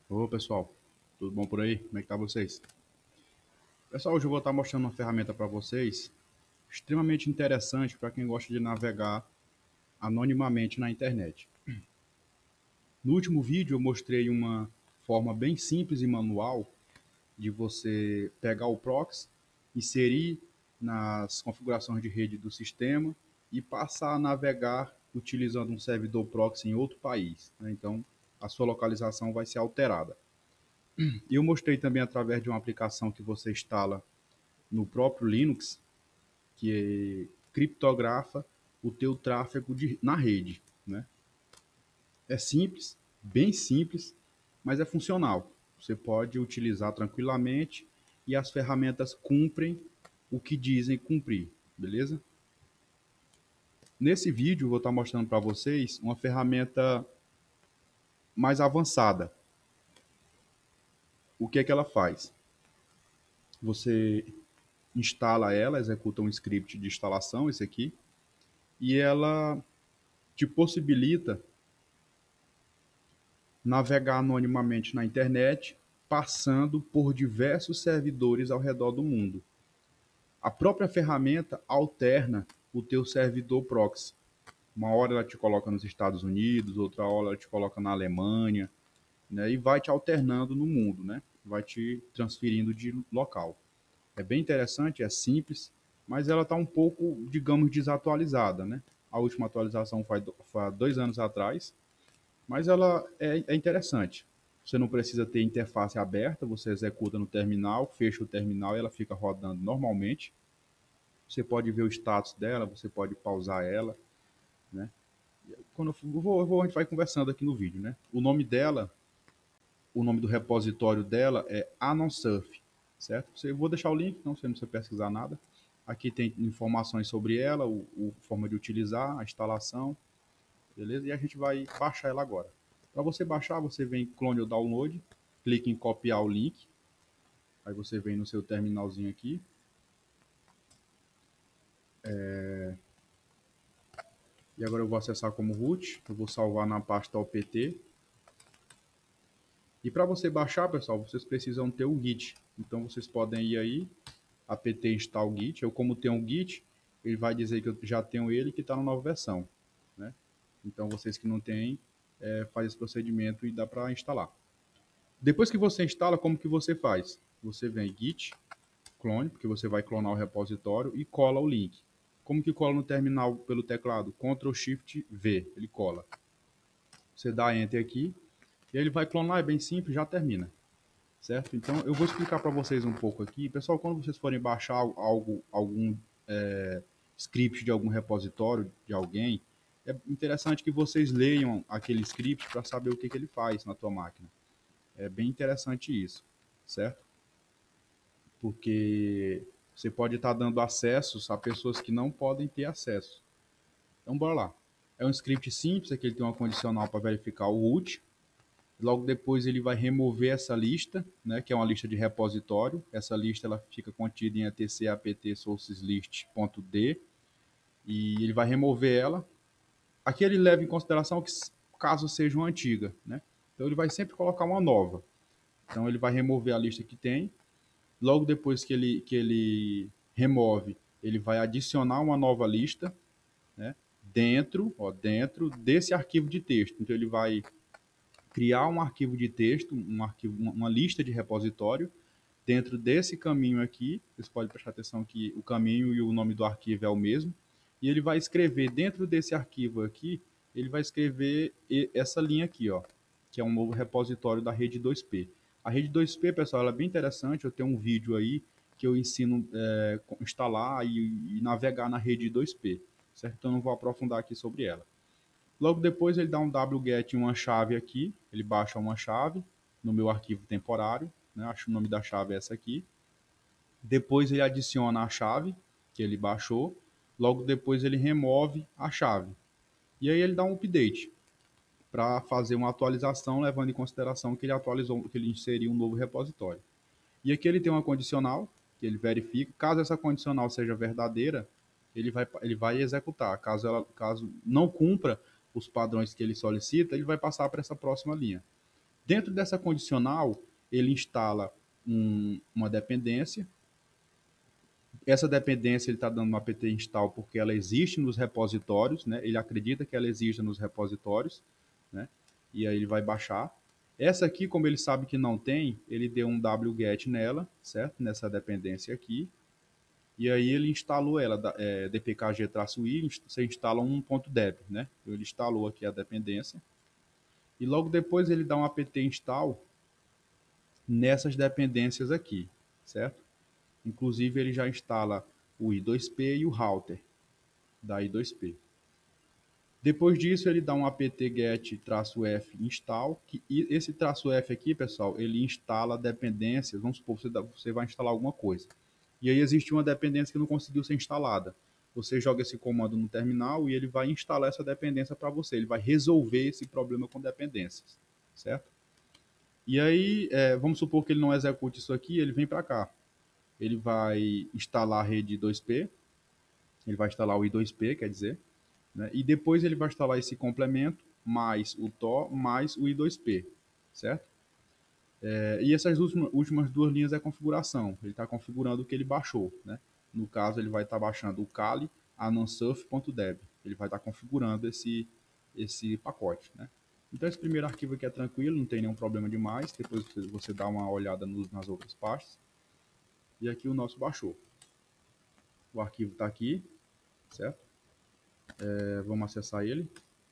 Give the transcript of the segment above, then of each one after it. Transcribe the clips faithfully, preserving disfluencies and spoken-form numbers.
Ô pessoal, tudo bom por aí? Como é que tá vocês? Pessoal, hoje eu vou estar mostrando uma ferramenta para vocês extremamente interessante para quem gosta de navegar anonimamente na internet. No último vídeo eu mostrei uma forma bem simples e manual de você pegar o proxy, inserir nas configurações de rede do sistema e passar a navegar utilizando um servidor proxy em outro país, né? Então a sua localização vai ser alterada. E eu mostrei também através de uma aplicação que você instala no próprio Linux, que criptografa o teu tráfego de, na rede, né? É simples, bem simples, mas é funcional. Você pode utilizar tranquilamente e as ferramentas cumprem o que dizem cumprir, beleza? Nesse vídeo eu vou estar mostrando para vocês uma ferramenta mais avançada. O que é que ela faz? Você instala ela, executa um script de instalação, esse aqui, e ela te possibilita navegar anonimamente na internet, passando por diversos servidores ao redor do mundo. A própria ferramenta alterna o teu servidor proxy. Uma hora ela te coloca nos Estados Unidos, outra hora ela te coloca na Alemanha, né? E vai te alternando no mundo, né? Vai te transferindo de local. É bem interessante, é simples, mas ela está um pouco, digamos, desatualizada, né? A última atualização foi há dois anos atrás, mas ela é, é interessante. Você não precisa ter interface aberta, você executa no terminal, fecha o terminal e ela fica rodando normalmente. Você pode ver o status dela, você pode pausar ela, né? Quando eu vou, eu vou, a gente vai conversando aqui no vídeo, né? O nome dela, o nome do repositório dela é AnonSurf, certo? Eu vou deixar o link, não você não precisa pesquisar nada. Aqui tem informações sobre ela, o, o forma de utilizar, a instalação, beleza? E a gente vai baixar ela agora. Para você baixar, você vem em clone ou download, clique em copiar o link, aí você vem no seu terminalzinho aqui, e agora eu vou acessar como root, eu vou salvar na pasta O P T. E para você baixar, pessoal, vocês precisam ter o Git. Então vocês podem ir aí, apt install Git. Eu como tenho o Git, ele vai dizer que eu já tenho ele que está na nova versão, né? Então vocês que não têm, é, faz esse procedimento e dá para instalar. Depois que você instala, como que você faz? Você vem git clone, porque você vai clonar o repositório e cola o link. Como que cola no terminal pelo teclado? control shift V, ele cola. Você dá Enter aqui e ele vai clonar, é bem simples, já termina. Certo? Então eu vou explicar para vocês um pouco aqui. Pessoal, quando vocês forem baixar algo, algum é, script de algum repositório de alguém, é interessante que vocês leiam aquele script para saber o que, que ele faz na tua máquina. É bem interessante isso, certo? Porque você pode estar dando acessos a pessoas que não podem ter acesso. Então, bora lá. É um script simples, aqui ele tem uma condicional para verificar o root. Logo depois ele vai remover essa lista, né, que é uma lista de repositório. Essa lista ela fica contida em etc apt sourceslist.d e ele vai remover ela. Aqui ele leva em consideração que caso seja uma antiga, né? Então ele vai sempre colocar uma nova. Então ele vai remover a lista que tem. Logo depois que ele, que ele remove, ele vai adicionar uma nova lista, né, dentro, ó, dentro desse arquivo de texto. Então ele vai criar um arquivo de texto, um arquivo, uma lista de repositório. Dentro desse caminho aqui, vocês podem prestar atenção que o caminho e o nome do arquivo é o mesmo. E ele vai escrever dentro desse arquivo aqui, ele vai escrever essa linha aqui, ó, que é um novo repositório da rede dois P. A rede dois P, pessoal, ela é bem interessante. Eu tenho um vídeo aí que eu ensino é, instalar e, e navegar na rede dois P, certo? Então eu não vou aprofundar aqui sobre ela. Logo depois ele dá um wget em uma chave aqui, ele baixa uma chave no meu arquivo temporário, né? Acho que o nome da chave é essa aqui. Depois ele adiciona a chave que ele baixou, logo depois ele remove a chave. E aí ele dá um update para fazer uma atualização, levando em consideração que ele atualizou, que ele inseriu um novo repositório. E aqui ele tem uma condicional que ele verifica, caso essa condicional seja verdadeira, ele vai, ele vai executar. Caso, ela, caso não cumpra os padrões que ele solicita, ele vai passar para essa próxima linha. Dentro dessa condicional, ele instala um, uma dependência. Essa dependência ele está dando uma apt install porque ela existe nos repositórios, né? Ele acredita que ela existe nos repositórios, né? E aí ele vai baixar. Essa aqui, como ele sabe que não tem, ele deu um wget nela, certo? Nessa dependência aqui. E aí ele instalou ela, é, dpkg-i, você instala um ponto deb, né? Então ele instalou aqui a dependência. E logo depois ele dá um apt install nessas dependências aqui, certo? Inclusive ele já instala o i dois p e o router da i dois p. Depois disso ele dá um apt-get-f install, que esse traço F aqui, pessoal, ele instala dependências, vamos supor, você, você vai instalar alguma coisa. E aí existe uma dependência que não conseguiu ser instalada. Você joga esse comando no terminal e ele vai instalar essa dependência para você, ele vai resolver esse problema com dependências, certo? E aí, é, vamos supor que ele não execute isso aqui, ele vem para cá. Ele vai instalar a rede dois P, ele vai instalar o i dois p, quer dizer, né? E depois ele vai instalar esse complemento, mais o Tor, mais o i dois p, certo? É, e essas últimas, últimas duas linhas é configuração, ele está configurando o que ele baixou, né? No caso, ele vai estar tá baixando o Kali anonsurf.deb, ele vai estar tá configurando esse, esse pacote, né? Então esse primeiro arquivo aqui é tranquilo, não tem nenhum problema demais, depois você dá uma olhada nos, nas outras pastas. E aqui o nosso baixou. O arquivo está aqui, certo? É, vamos acessar ele.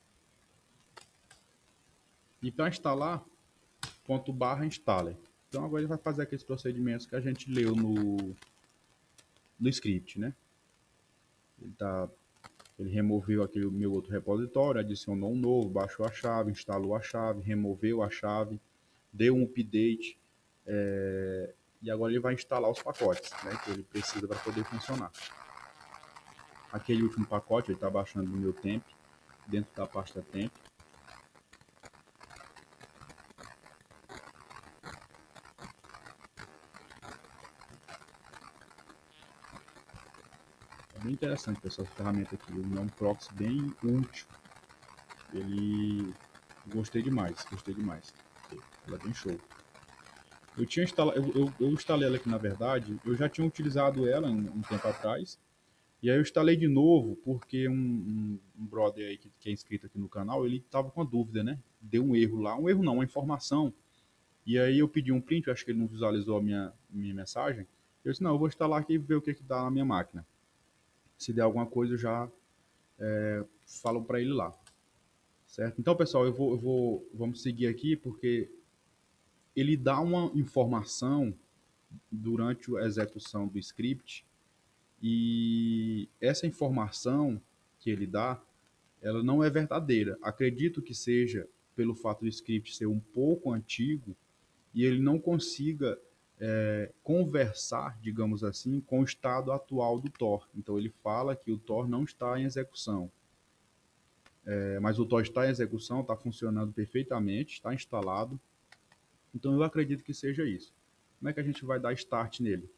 E para instalar, ponto barra installer. Então agora ele vai fazer aqueles procedimentos que a gente leu no, no script, né? Ele, tá, ele removeu aquele meu outro repositório, adicionou um novo, baixou a chave, instalou a chave, removeu a chave, deu um update, é, e agora ele vai instalar os pacotes, né, que ele precisa para poder funcionar. Aquele último pacote ele está baixando no meu temp, dentro da pasta temp. É bem interessante essa ferramenta aqui, é um proxy bem útil. Ele gostei demais, gostei demais. Ela é bem show. Eu tinha instalado, eu, eu, eu instalei ela aqui na verdade, eu já tinha utilizado ela um, um tempo atrás. E aí eu instalei de novo porque um, um, um brother aí que, que é inscrito aqui no canal, ele tava com uma dúvida, né? Deu um erro lá, um erro não, uma informação. E aí eu pedi um print, eu acho que ele não visualizou a minha, minha mensagem. Eu disse, não, eu vou instalar aqui e ver o que que dá na minha máquina. Se der alguma coisa, eu já é, falo para ele lá. Certo? Então, pessoal, eu vou, eu vou, vamos seguir aqui porque ele dá uma informação durante a execução do script e essa informação que ele dá, ela não é verdadeira. Acredito que seja pelo fato do script ser um pouco antigo e ele não consiga é, conversar, digamos assim, com o estado atual do Tor. Então ele fala que o Tor não está em execução. É, mas o Tor está em execução, está funcionando perfeitamente, está instalado. Então eu acredito que seja isso. Como é que a gente vai dar start nele?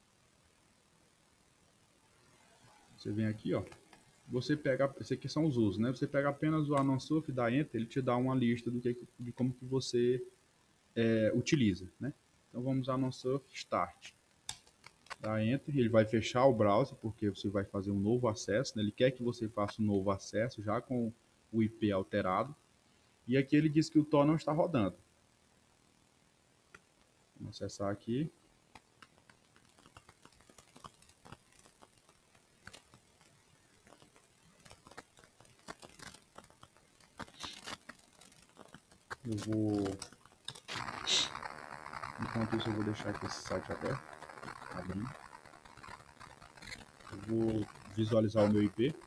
Você vem aqui, ó. Você pega, esse aqui são os usos, né? Você pega apenas o anonsurf, dá enter, ele te dá uma lista do que, de como que você é, utiliza, né? Então vamos anonsurf start. Dá enter, ele vai fechar o browser porque você vai fazer um novo acesso, né? Ele quer que você faça um novo acesso já com o I P alterado. E aqui ele diz que o Tor não está rodando. Vamos acessar aqui. Eu vou... Enquanto isso eu vou deixar aqui esse site aberto. Abrindo. Eu vou visualizar o meu I P.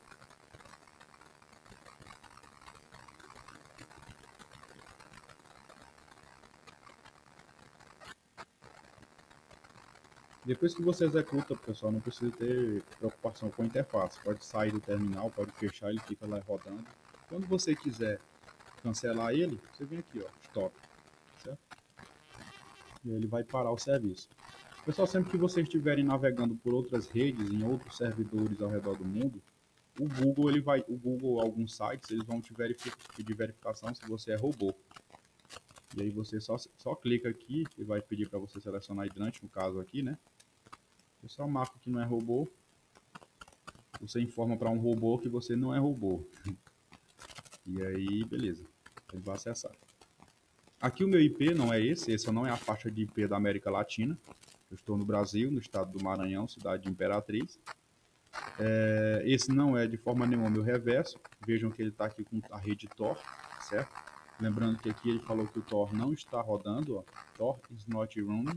Depois que você executa, pessoal, não precisa ter preocupação com a interface. Pode sair do terminal, pode fechar, ele fica lá rodando. Quando você quiser cancelar ele, você vem aqui, ó, stop, certo? E aí ele vai parar o serviço. Pessoal, sempre que vocês estiverem navegando por outras redes, em outros servidores ao redor do mundo, o Google, ele vai, o Google, alguns sites, eles vão te verificar, pedir verificação se você é robô. E aí você só, só clica aqui, e vai pedir para você selecionar hidrante, no caso aqui, né? Eu só marco que não é robô. Você informa para um robô que você não é robô. E aí, beleza. Ele vai acessar. Aqui o meu I P não é esse, esse não é a faixa de I P da América Latina. Eu estou no Brasil, no estado do Maranhão, cidade de Imperatriz. É, esse não é de forma nenhuma meu reverso. Vejam que ele está aqui com a rede Tor, certo? Lembrando que aqui ele falou que o Tor não está rodando, ó. Tor is not running.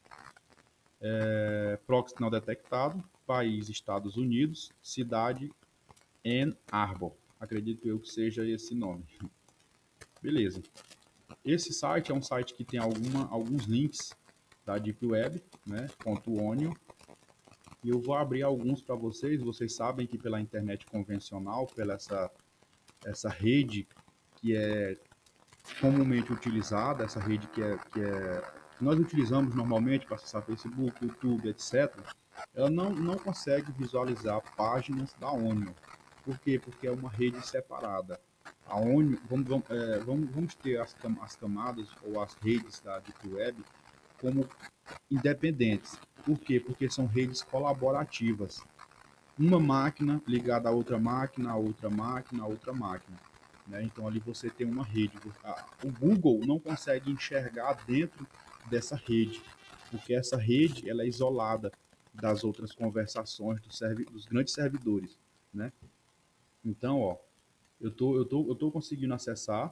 É, proxy não detectado, país Estados Unidos, cidade Ann Arbor. Acredito eu que seja esse nome. Beleza. Esse site é um site que tem alguma, alguns links da Deep Web, né? .onion. E eu vou abrir alguns para vocês. Vocês sabem que pela internet convencional, pela essa, essa rede que é comumente utilizada, essa rede que é que é que nós utilizamos normalmente para acessar Facebook, YouTube, etcétera, ela não, não consegue visualizar páginas da Onion. Por quê? Porque é uma rede separada. A Onion, vamos, vamos, é, vamos, vamos ter as, as camadas ou as redes da Deep Web como independentes. Por quê? Porque são redes colaborativas. Uma máquina ligada a outra máquina, a outra máquina, a outra máquina. Né? Então ali você tem uma rede. O Google não consegue enxergar dentro dessa rede, porque essa rede ela é isolada das outras conversações dos, dos grandes servidores. Né? Então, ó, eu tô, eu tô, eu tô conseguindo acessar.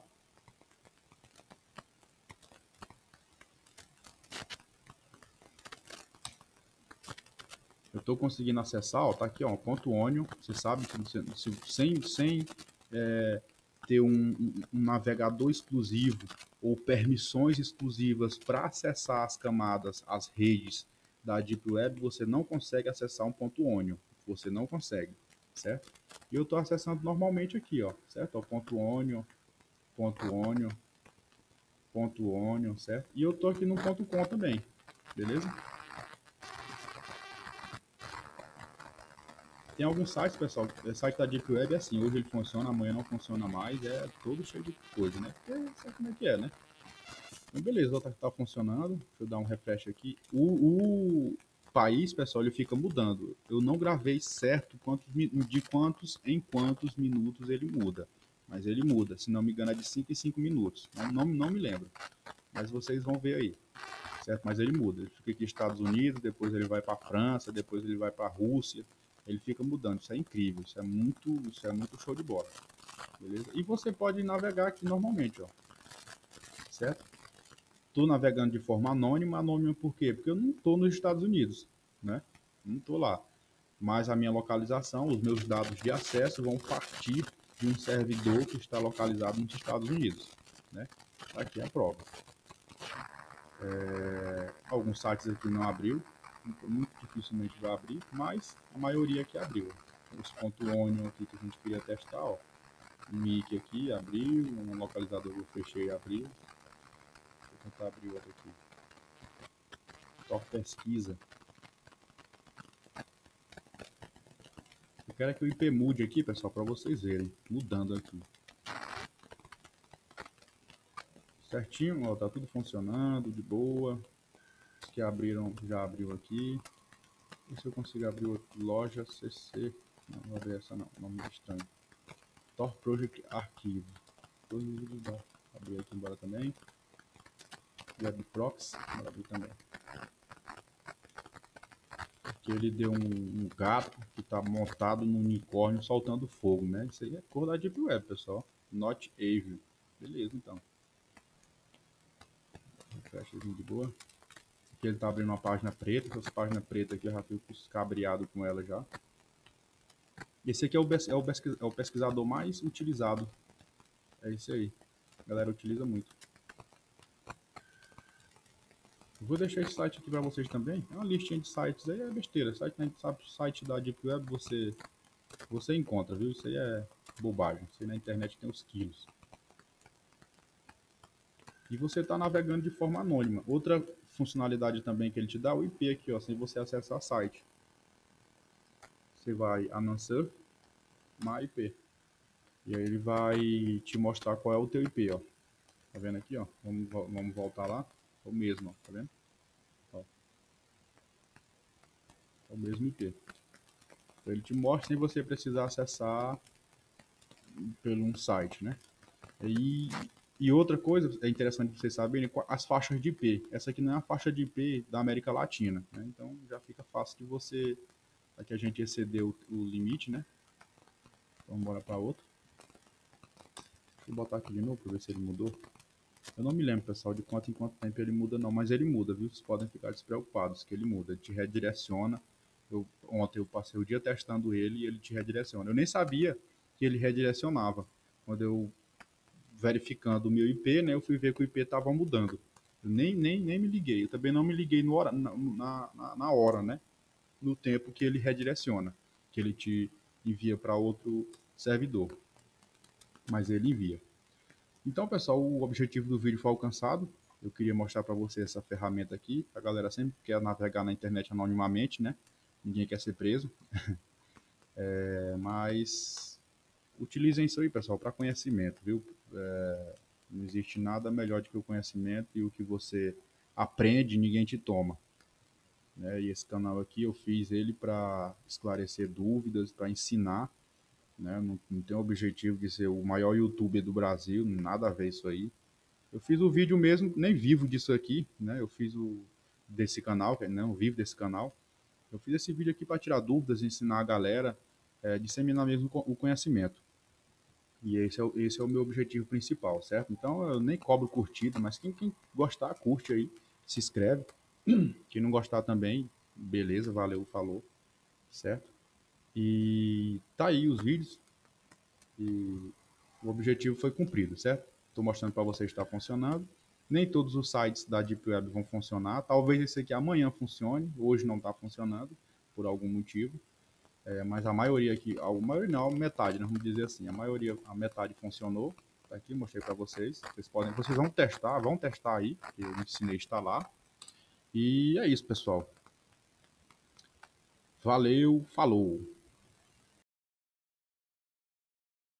Eu estou conseguindo acessar, ó, tá aqui, ó, ponto .onion. Você sabe que você, se, sem, sem é, ter um, um, um navegador exclusivo ou permissões exclusivas para acessar as camadas, as redes da Deep Web, você não consegue acessar um ponto .onion. Você não consegue, certo? E eu estou acessando normalmente aqui, ó, certo? Ó, ponto .onion, ponto .onion, ponto .onion, certo? E eu estou aqui no ponto .com também, beleza? Tem alguns sites, pessoal, o site da Deep Web é assim, hoje ele funciona, amanhã não funciona mais, é todo cheio de coisa, né? Porque sabe como é que é, né? Então, beleza, tá, tá funcionando, deixa eu dar um refresh aqui. O, o país, pessoal, ele fica mudando. Eu não gravei certo quantos, de quantos em quantos minutos ele muda, mas ele muda, se não me engano é de cinco em cinco minutos, não, não, não me lembro, mas vocês vão ver aí. Certo? Mas ele muda, ele fica aqui Estados Unidos, depois ele vai para França, depois ele vai para Rússia, ele fica mudando, isso é incrível, isso é muito, isso é muito show de bola, beleza? E você pode navegar aqui normalmente, ó, certo? Estou navegando de forma anônima, anônima por quê? Porque eu não estou nos Estados Unidos, né? Não estou lá, mas a minha localização, os meus dados de acesso vão partir de um servidor que está localizado nos Estados Unidos, né? Aqui é a prova. É, alguns sites aqui não abriu, muito dificilmente vai abrir, mas a maioria aqui abriu. Os ponto .onion aqui que a gente queria testar, ó. Um mic aqui abriu, um localizador eu fechei e abriu. Vou tentar abrir outro aqui. Tor pesquisa. Eu quero que o I P mude aqui, pessoal, para vocês verem. Mudando aqui. Certinho, ó, tá tudo funcionando, de boa. Os que abriram, já abriu aqui. E se eu consigo abrir outro, loja C C. Não, não vou abrir essa não, nome estranho. Tor Project Arquivo. Abrir aqui embora também. Web Proxy, bora abrir também. Aqui ele deu um, um gato que está montado no unicórnio soltando fogo, né? Isso aí é cor da Deep Web, pessoal. Not Evil. Beleza, então. Fecha de boa. Aqui ele está abrindo uma página preta. Essa página preta aqui eu já fico cabreado com ela já. Esse aqui é o, é, o é o pesquisador mais utilizado. É isso aí. A galera utiliza muito. Vou deixar esse site aqui para vocês também. É uma listinha de sites aí, é besteira. Site, né, sabe, site da Deep Web você, você encontra, viu? Isso aí é bobagem. Isso aí na internet tem os quilos. E você está navegando de forma anônima. Outra funcionalidade também que ele te dá, o I P aqui, ó, sem você acessar o site. Você vai a Nansurf, My I P. E aí ele vai te mostrar qual é o teu I P, ó. Tá vendo aqui, ó? Vamos, vamos voltar lá. É o mesmo, ó. Tá vendo? Ó, é o mesmo I P. Então, ele te mostra sem você precisar acessar pelo um site, né? E, e outra coisa é interessante vocês saberem, as faixas de I P. Essa aqui não é a faixa de I P da América Latina, né? Então já fica fácil de você, aqui a gente excedeu o, o limite, né? Vamos embora para outro. Deixa eu botar aqui de novo para ver se ele mudou. Eu não me lembro, pessoal, de quanto em quanto tempo ele muda não, mas ele muda, viu? Vocês podem ficar despreocupados que ele muda, ele te redireciona. Eu, ontem eu passei o dia testando ele e ele te redireciona. Eu nem sabia que ele redirecionava. Quando eu verificando o meu I P, né, eu fui ver que o I P estava mudando. Eu nem, nem, nem me liguei. Eu também não me liguei no hora, na, na, na hora, né? No tempo que ele redireciona, que ele te envia para outro servidor. Mas ele envia. Então, pessoal, o objetivo do vídeo foi alcançado. Eu queria mostrar para você essa ferramenta aqui. A galera sempre quer navegar na internet anonimamente, né? Ninguém quer ser preso. É, mas utilizem isso aí, pessoal, para conhecimento, viu? É, não existe nada melhor do que o conhecimento e o que você aprende, ninguém te toma. Né? E esse canal aqui eu fiz ele para esclarecer dúvidas, para ensinar. Né? Não, não tem o objetivo de ser o maior youtuber do Brasil, nada a ver isso aí. Eu fiz o vídeo mesmo, nem vivo disso aqui, né? Eu fiz o desse canal, não vivo desse canal. Eu fiz esse vídeo aqui para tirar dúvidas, ensinar a galera, é, disseminar mesmo o conhecimento. E esse é, o, esse é o meu objetivo principal, certo? Então eu nem cobro curtida, mas quem, quem gostar, curte aí, se inscreve. Quem não gostar também, beleza, valeu, falou, certo? E tá aí os vídeos e o objetivo foi cumprido, certo? Estou mostrando para vocês que está funcionando. Nem todos os sites da Deep Web vão funcionar. Talvez esse aqui amanhã funcione, hoje não está funcionando por algum motivo. É, mas a maioria aqui, a maioria não, a metade, né, vamos dizer assim, a maioria, a metade funcionou. Tá aqui, mostrei para vocês. Vocês podem, vocês vão testar, vão testar aí, que eu ensinei a instalar. E é isso, pessoal. Valeu, falou!